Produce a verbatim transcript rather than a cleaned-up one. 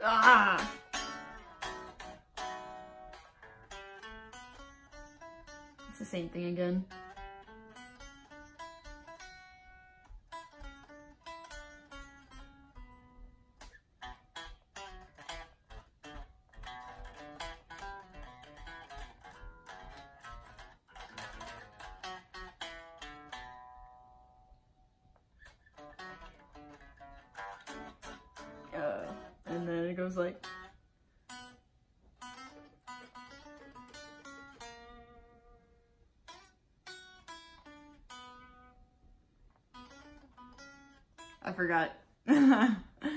Ah! It's the same thing again. Uh, and then it goes like... I forgot.